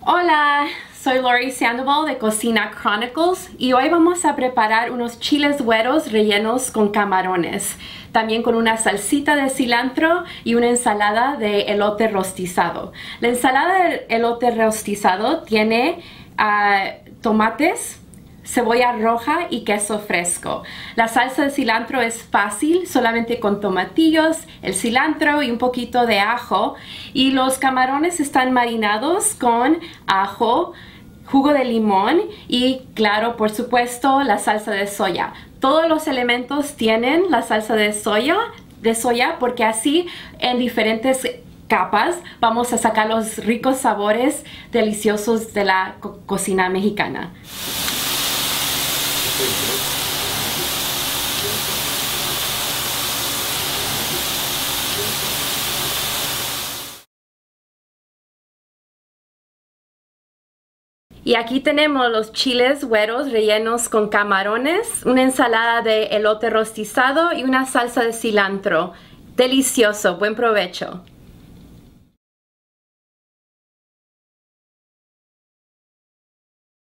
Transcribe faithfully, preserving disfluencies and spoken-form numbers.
Hola, soy Lori Sandoval de Cocina Chronicles y hoy vamos a preparar unos chiles güeros rellenos con camarones, también con una salsita de cilantro y una ensalada de elote rostizado. La ensalada de elote rostizado tiene uh, tomates, cebolla roja y queso fresco. La salsa de cilantro es fácil, solamente con tomatillos, el cilantro y un poquito de ajo. Y los camarones están marinados con ajo, jugo de limón y, claro, por supuesto, la salsa de soya. Todos los elementos tienen la salsa de soya, de soya porque así en diferentes capas vamos a sacar los ricos sabores deliciosos de la co- cocina mexicana. Y aquí tenemos los chiles güeros rellenos con camarones, una ensalada de elote rostizado y una salsa de cilantro. Delicioso, buen provecho.